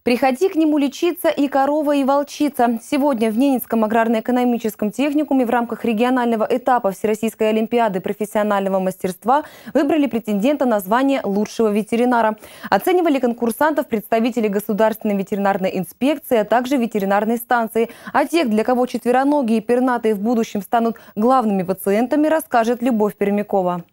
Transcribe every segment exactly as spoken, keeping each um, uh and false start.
Приходи к нему лечиться и корова, и волчица. Сегодня в Ненецком аграрно-экономическом техникуме в рамках регионального этапа Всероссийской олимпиады профессионального мастерства выбрали претендента на звание лучшего ветеринара. Оценивали конкурсантов представители Государственной ветеринарной инспекции, а также ветеринарной станции. А тех, для кого четвероногие и пернатые в будущем станут главными пациентами, расскажет Любовь Пермякова.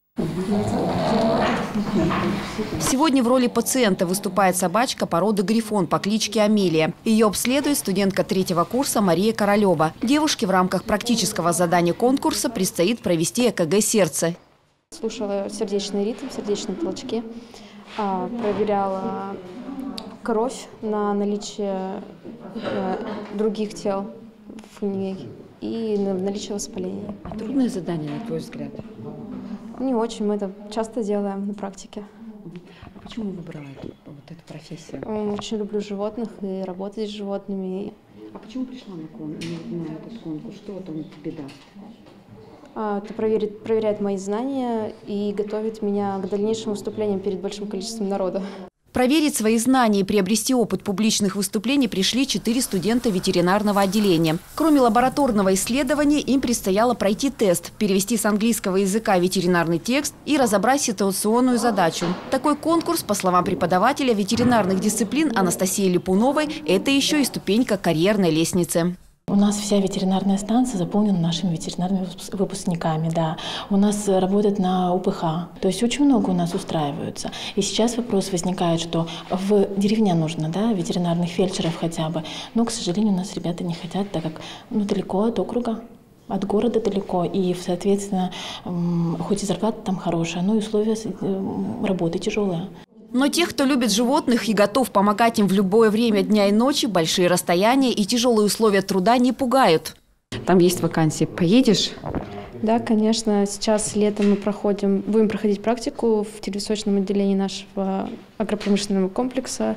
Сегодня в роли пациента выступает собачка породы грифон по кличке Амелия. Ее обследует студентка третьего курса Мария Королева. Девушке в рамках практического задания конкурса предстоит провести ЭКГ сердца. Слушала сердечный ритм, сердечные толчки, проверяла кровь на наличие других тел в ней и на наличие воспаления. А трудное задание, на твой взгляд? Не очень, мы это часто делаем на практике. А почему выбрала эту, вот эту профессию? Очень люблю животных и работать с животными. А почему пришла на, кон, на этот конкурс? Что вот он тебе даст? Это проверит, проверяет мои знания и готовит меня к дальнейшим выступлениям перед большим количеством народа. Проверить свои знания и приобрести опыт публичных выступлений пришли четыре студента ветеринарного отделения. Кроме лабораторного исследования, им предстояло пройти тест, перевести с английского языка ветеринарный текст и разобрать ситуационную задачу. Такой конкурс, по словам преподавателя ветеринарных дисциплин Анастасии Липуновой, это еще и ступенька карьерной лестницы. У нас вся ветеринарная станция заполнена нашими ветеринарными выпускниками. Да. У нас работают на УПХ. То есть очень много у нас устраиваются. И сейчас вопрос возникает, что в деревне нужно, да, ветеринарных фельдшеров хотя бы. Но, к сожалению, у нас ребята не хотят, так как ну, далеко от округа. От города далеко, и, соответственно, хоть и зарплата там хорошая, но и условия работы тяжелые. Но тех, кто любит животных и готов помогать им в любое время дня и ночи, большие расстояния и тяжелые условия труда не пугают. Там есть вакансии. Поедешь? Да, конечно. Сейчас летом мы проходим, будем проходить практику в телевисочном отделении нашего агропромышленного комплекса.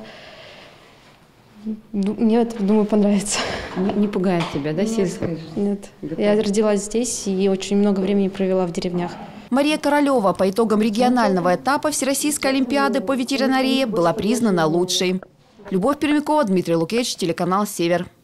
Мне это, думаю, понравится. Не, не пугает тебя, да, сельская жизнь? Нет. Я родилась здесь и очень много времени провела в деревнях. Мария Королева по итогам регионального этапа Всероссийской олимпиады по ветеринарии была признана лучшей. Любовь Пермякова, Дмитрий Лукевич, телеканал «Север».